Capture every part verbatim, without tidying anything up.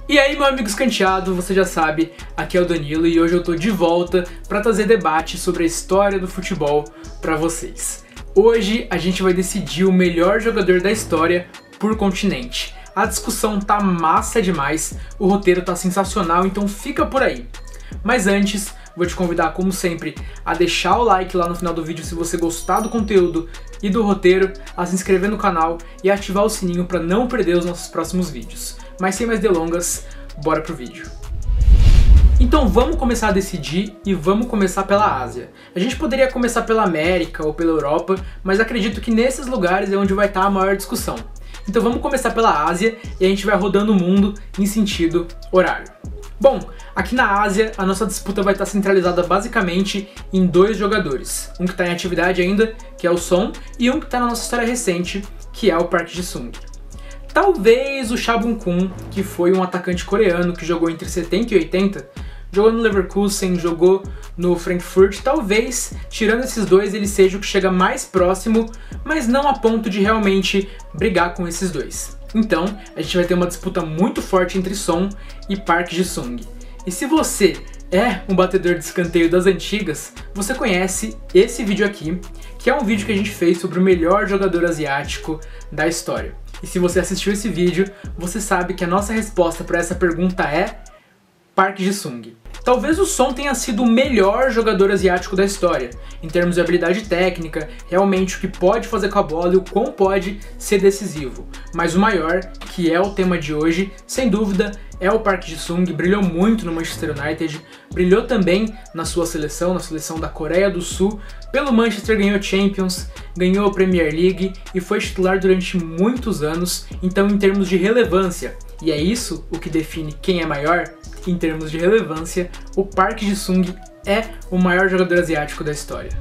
E aí, meu amigo escanteado, você já sabe, aqui é o Danilo e hoje eu tô de volta para trazer debate sobre a história do futebol para vocês. Hoje a gente vai decidir o melhor jogador da história por continente. A discussão tá massa demais, o roteiro tá sensacional, então fica por aí. Mas antes, vou te convidar, como sempre, a deixar o like lá no final do vídeo se você gostar do conteúdo e do roteiro, a se inscrever no canal e ativar o sininho para não perder os nossos próximos vídeos. Mas sem mais delongas, bora pro vídeo. Então vamos começar a decidir e vamos começar pela Ásia. A gente poderia começar pela América ou pela Europa, mas acredito que nesses lugares é onde vai estar a maior discussão. Então vamos começar pela Ásia e a gente vai rodando o mundo em sentido horário. Bom, aqui na Ásia a nossa disputa vai estar centralizada basicamente em dois jogadores. Um que está em atividade ainda, que é o Son, e um que está na nossa história recente, que é o Park Ji-sung. Talvez o Cha Bum-kun, que foi um atacante coreano que jogou entre setenta e oitenta, jogou no Leverkusen, jogou no Frankfurt, talvez, tirando esses dois, ele seja o que chega mais próximo, mas não a ponto de realmente brigar com esses dois. Então, a gente vai ter uma disputa muito forte entre Son e Park Ji-sung. E se você é um batedor de escanteio das antigas, você conhece esse vídeo aqui, que é um vídeo que a gente fez sobre o melhor jogador asiático da história. E se você assistiu esse vídeo, você sabe que a nossa resposta para essa pergunta é Park Ji-sung. Talvez o Son tenha sido o melhor jogador asiático da história, em termos de habilidade técnica, realmente o que pode fazer com a bola e o quão pode ser decisivo. Mas o maior, que é o tema de hoje, sem dúvida, é o Park Ji-sung, brilhou muito no Manchester United, brilhou também na sua seleção, na seleção da Coreia do Sul, pelo Manchester ganhou Champions, ganhou a Premier League e foi titular durante muitos anos, então em termos de relevância, e é isso o que define quem é maior, em termos de relevância, o Park Ji-sung é o maior jogador asiático da história.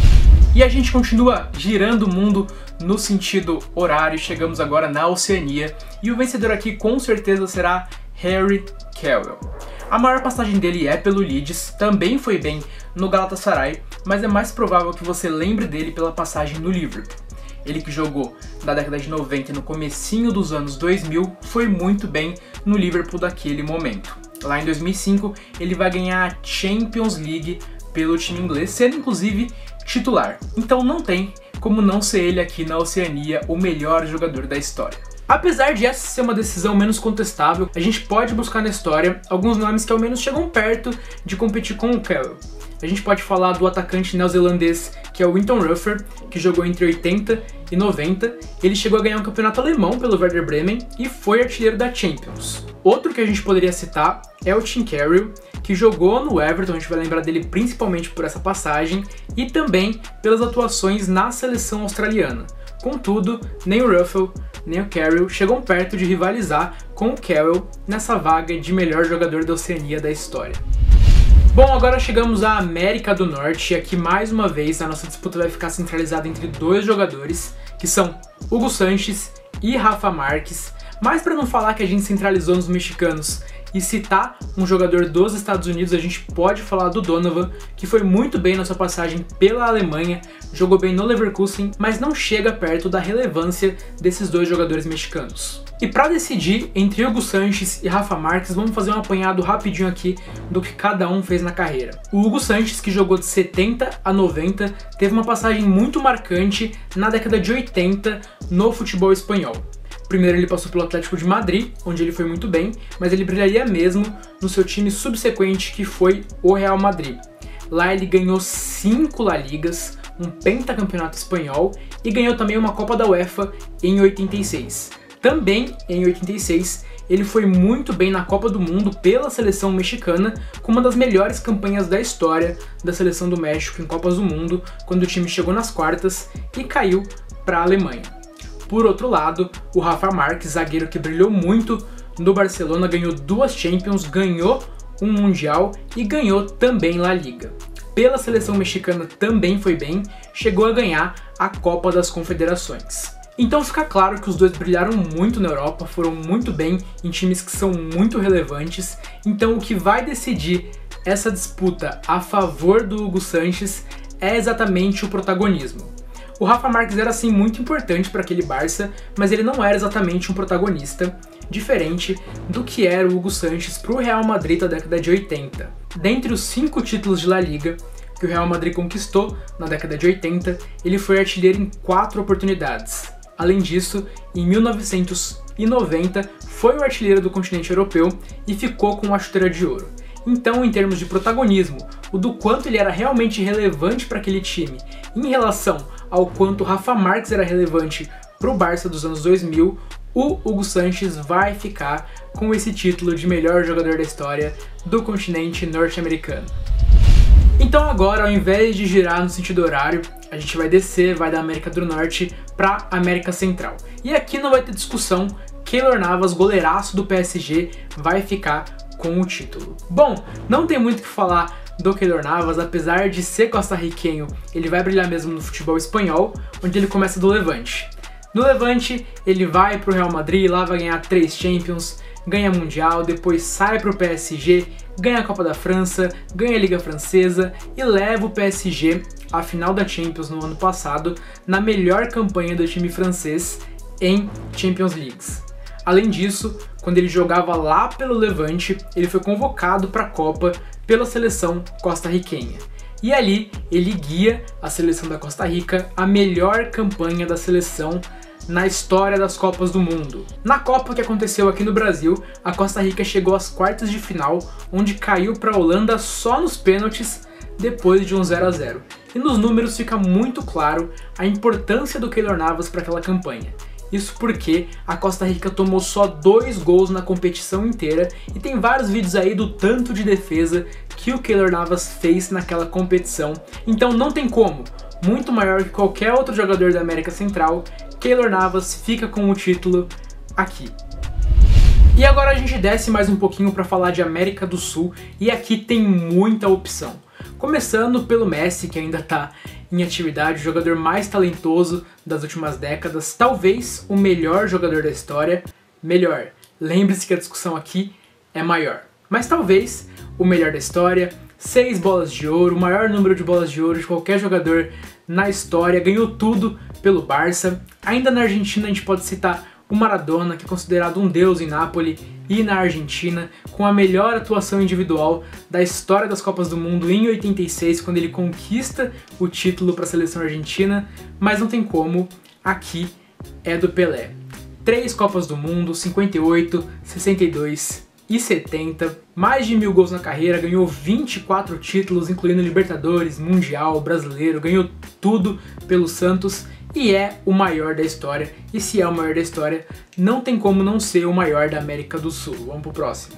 E a gente continua girando o mundo no sentido horário, chegamos agora na Oceania, e o vencedor aqui com certeza será Harry Kewell. A maior passagem dele é pelo Leeds, também foi bem no Galatasaray, mas é mais provável que você lembre dele pela passagem no Liverpool. Ele que jogou na década de noventa e no comecinho dos anos dois mil, foi muito bem no Liverpool daquele momento. Lá em dois mil e cinco, ele vai ganhar a Champions League pelo time inglês, sendo inclusive titular. Então não tem como não ser ele aqui na Oceania o melhor jogador da história. Apesar de essa ser uma decisão menos contestável, a gente pode buscar na história alguns nomes que ao menos chegam perto de competir com o Kewell. A gente pode falar do atacante neozelandês, que é o Winton Rufer, que jogou entre oitenta e noventa. Ele chegou a ganhar um campeonato alemão pelo Werder Bremen e foi artilheiro da Champions. Outro que a gente poderia citar é o Tim Cahill, que jogou no Everton, a gente vai lembrar dele principalmente por essa passagem, e também pelas atuações na seleção australiana. Contudo, nem o Ruffel, nem o Cahill chegam perto de rivalizar com o Kewell nessa vaga de melhor jogador da Oceania da história. Bom, agora chegamos à América do Norte e aqui mais uma vez a nossa disputa vai ficar centralizada entre dois jogadores, que são Hugo Sánchez e Rafa Márquez, mas para não falar que a gente centralizou nos mexicanos e citar um jogador dos Estados Unidos, a gente pode falar do Donovan, que foi muito bem na sua passagem pela Alemanha, jogou bem no Leverkusen, mas não chega perto da relevância desses dois jogadores mexicanos. E para decidir entre Hugo Sánchez e Rafa Márquez, vamos fazer um apanhado rapidinho aqui do que cada um fez na carreira. O Hugo Sánchez, que jogou de setenta a noventa, teve uma passagem muito marcante na década de oitenta no futebol espanhol. Primeiro ele passou pelo Atlético de Madrid, onde ele foi muito bem, mas ele brilharia mesmo no seu time subsequente, que foi o Real Madrid. Lá ele ganhou cinco La Ligas, um pentacampeonato espanhol e ganhou também uma Copa da UEFA em oitenta e seis. Também em oitenta e seis ele foi muito bem na Copa do Mundo pela seleção mexicana, com uma das melhores campanhas da história da seleção do México em Copas do Mundo, quando o time chegou nas quartas e caiu para a Alemanha. Por outro lado, o Rafa Márquez, zagueiro que brilhou muito no Barcelona, ganhou duas Champions, ganhou um Mundial e ganhou também La Liga. Pela seleção mexicana também foi bem, chegou a ganhar a Copa das Confederações. Então fica claro que os dois brilharam muito na Europa, foram muito bem em times que são muito relevantes, então o que vai decidir essa disputa a favor do Hugo Sánchez é exatamente o protagonismo. O Rafa Márquez era sim muito importante para aquele Barça, mas ele não era exatamente um protagonista. diferente do que era o Hugo Sanches para o Real Madrid da década de oitenta. Dentre os cinco títulos de La Liga que o Real Madrid conquistou na década de oitenta, ele foi artilheiro em quatro oportunidades. Além disso, em mil novecentos e noventa foi o artilheiro do continente europeu e ficou com a chuteira de ouro. Então, em termos de protagonismo, o do quanto ele era realmente relevante para aquele time em relação ao quanto Rafa Marques era relevante para o Barça dos anos dois mil, o Hugo Sanches vai ficar com esse título de melhor jogador da história do continente norte-americano. Então agora, ao invés de girar no sentido horário, a gente vai descer, vai da América do Norte para América Central. E aqui não vai ter discussão, Keylor Navas, goleiraço do P S G, vai ficar com o título. Bom, não tem muito o que falar do Keylor Navas, apesar de ser costarriquenho, ele vai brilhar mesmo no futebol espanhol, onde ele começa do Levante. No Levante, ele vai para o Real Madrid, lá vai ganhar três Champions, ganha Mundial, depois sai para o P S G, ganha a Copa da França, ganha a Liga Francesa e leva o P S G à final da Champions no ano passado, na melhor campanha do time francês em Champions Leagues. Além disso, quando ele jogava lá pelo Levante, ele foi convocado para a Copa pela seleção costarriquenha. E ali ele guia a seleção da Costa Rica à melhor campanha da seleção na história das Copas do Mundo. Na Copa que aconteceu aqui no Brasil, a Costa Rica chegou às quartas de final, onde caiu para a Holanda só nos pênaltis depois de um zero a zero. E nos números fica muito claro a importância do Keylor Navas para aquela campanha. Isso porque a Costa Rica tomou só dois gols na competição inteira e tem vários vídeos aí do tanto de defesa que o Keylor Navas fez naquela competição. Então não tem como, muito maior que qualquer outro jogador da América Central, Keylor Navas fica com o título aqui. E agora a gente desce mais um pouquinho para falar de América do Sul e aqui tem muita opção. Começando pelo Messi, que ainda está em atividade, o jogador mais talentoso das últimas décadas, talvez o melhor jogador da história. Melhor, lembre-se que a discussão aqui é maior, mas talvez o melhor da história, seis bolas de ouro, o maior número de bolas de ouro de qualquer jogador na história, ganhou tudo pelo Barça. Ainda na Argentina a gente pode citar o Maradona, que é considerado um deus em Nápoles, e na Argentina, com a melhor atuação individual da história das Copas do Mundo em oitenta e seis, quando ele conquista o título para a seleção argentina, mas não tem como, aqui é do Pelé. Três Copas do Mundo, cinquenta e oito, sessenta e dois e setenta, mais de mil gols na carreira, ganhou vinte e quatro títulos, incluindo Libertadores, Mundial, Brasileiro, ganhou tudo pelo Santos e é o maior da história. E se é o maior da história, não tem como não ser o maior da América do Sul. Vamos pro próximo.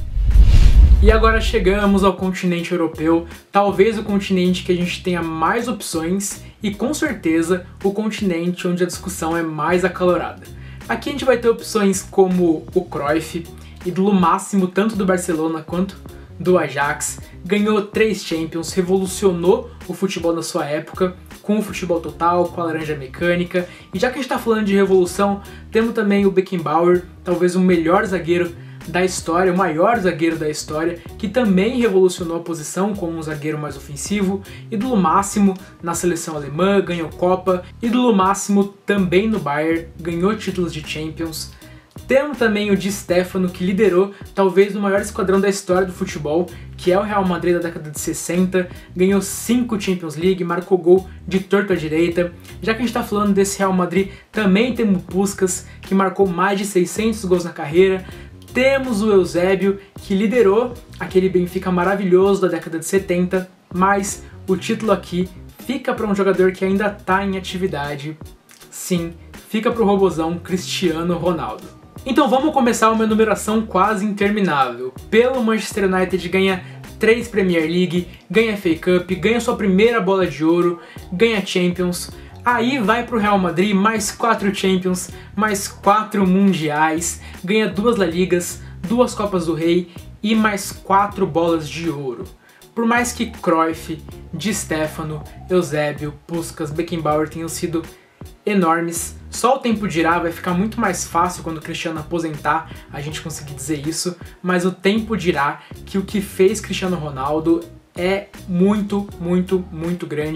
E agora chegamos ao continente europeu, talvez o continente que a gente tenha mais opções e com certeza o continente onde a discussão é mais acalorada. Aqui a gente vai ter opções como o Cruyff, ídolo máximo tanto do Barcelona quanto do Ajax, ganhou três Champions, revolucionou o futebol da sua época, com o futebol total, com a laranja mecânica. E já que a gente está falando de revolução, temos também o Beckenbauer, talvez o melhor zagueiro da história, o maior zagueiro da história, que também revolucionou a posição como um zagueiro mais ofensivo, ídolo máximo na seleção alemã, ganhou Copa, ídolo máximo também no Bayern, ganhou títulos de Champions. Temos também o Di Stéfano, que liderou talvez o maior esquadrão da história do futebol, que é o Real Madrid da década de sessenta, ganhou cinco Champions League, marcou gol de torto à direita. Já que a gente está falando desse Real Madrid, também temos o Puskás, que marcou mais de seiscentos gols na carreira. Temos o Eusébio, que liderou aquele Benfica maravilhoso da década de setenta, mas o título aqui fica para um jogador que ainda está em atividade. Sim, fica para o robozão Cristiano Ronaldo. Então vamos começar uma enumeração quase interminável. Pelo Manchester United ganha três Premier League, ganha F A Cup, ganha sua primeira bola de ouro, ganha Champions. Aí vai pro Real Madrid, mais quatro Champions, mais quatro Mundiais, ganha duas La Ligas, duas Copas do Rei e mais quatro bolas de ouro. Por mais que Cruyff, Di Stéfano, Eusébio, Puskás, Beckenbauer tenham sido enormes, só o tempo dirá, vai ficar muito mais fácil quando o Cristiano aposentar a gente conseguir dizer isso, mas o tempo dirá que o que fez Cristiano Ronaldo é muito, muito, muito grande,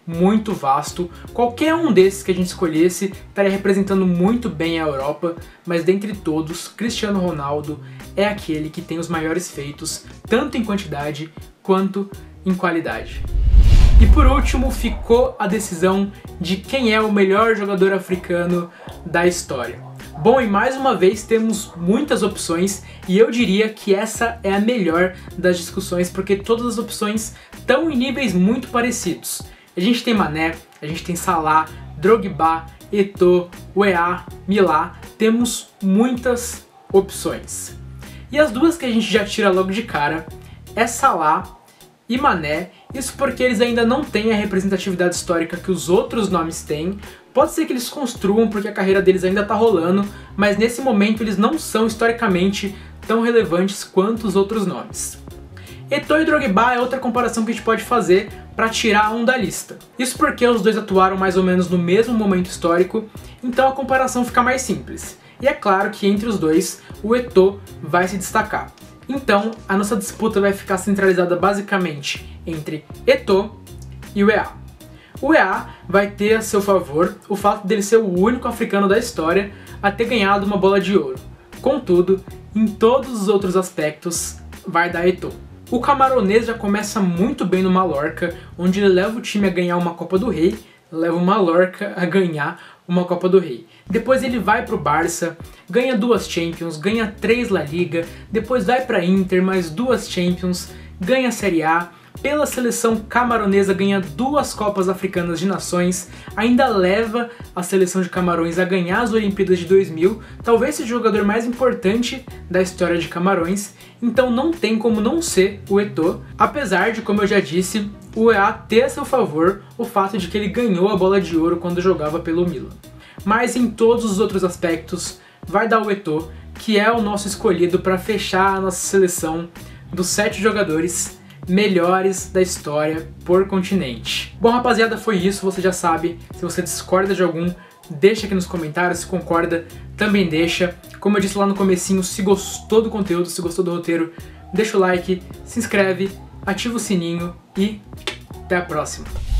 muito vasto. Qualquer um desses que a gente escolhesse estaria representando muito bem a Europa, mas dentre todos, Cristiano Ronaldo é aquele que tem os maiores feitos, tanto em quantidade quanto em qualidade. E por último, ficou a decisão de quem é o melhor jogador africano da história. Bom, e mais uma vez temos muitas opções e eu diria que essa é a melhor das discussões porque todas as opções estão em níveis muito parecidos. A gente tem Mané, a gente tem Salah, Drogba, Eto'o, Weah, Milá, temos muitas opções. E as duas que a gente já tira logo de cara é Salah e Mané, isso porque eles ainda não têm a representatividade histórica que os outros nomes têm. Pode ser que eles construam porque a carreira deles ainda tá rolando, mas nesse momento eles não são historicamente tão relevantes quanto os outros nomes. Eto'o e Drogba é outra comparação que a gente pode fazer para tirar um da lista. Isso porque os dois atuaram mais ou menos no mesmo momento histórico, então a comparação fica mais simples. E é claro que entre os dois, o Eto'o vai se destacar. Então, a nossa disputa vai ficar centralizada basicamente entre Eto'o e Weah. O Weah vai ter a seu favor o fato dele ser o único africano da história a ter ganhado uma bola de ouro. Contudo, em todos os outros aspectos, vai dar Eto'o. O camaronês já começa muito bem no Mallorca, onde ele leva o time a ganhar uma Copa do Rei, leva o Mallorca a ganhar uma Copa do Rei. Depois ele vai pro Barça, ganha duas Champions, ganha três La Liga, depois vai pra Inter, mais duas Champions, ganha a Série A, pela seleção camaronesa ganha duas Copas Africanas de Nações, ainda leva a seleção de Camarões a ganhar as Olimpíadas de dois mil, talvez seja o jogador mais importante da história de Camarões, então não tem como não ser o Eto'o, apesar de, como eu já disse, o Weah ter a seu favor o fato de que ele ganhou a bola de ouro quando jogava pelo Milan. Mas em todos os outros aspectos, vai dar o Eto'o, que é o nosso escolhido para fechar a nossa seleção dos sete jogadores melhores da história por continente. Bom, rapaziada, foi isso, você já sabe. Se você discorda de algum, deixa aqui nos comentários. Se concorda, também deixa. Como eu disse lá no comecinho, se gostou do conteúdo, se gostou do roteiro, deixa o like, se inscreve, ativa o sininho e até a próxima.